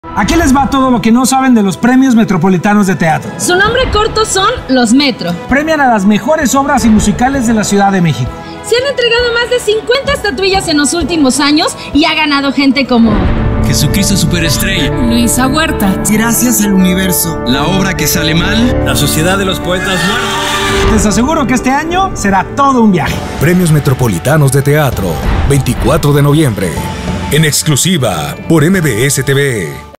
Aquí les va todo lo que no saben de los Premios Metropolitanos de Teatro. Su nombre corto son los Metro. Premian a las mejores obras y musicales de la Ciudad de México. Se han entregado más de 50 estatuillas en los últimos años y ha ganado gente como Jesucristo Superestrella, Luisa Huerta, Gracias al Universo, La Obra que Sale Mal, La Sociedad de los Poetas Muertos. Les aseguro que este año será todo un viaje. Premios Metropolitanos de Teatro, 24 de noviembre. En exclusiva por MBS TV.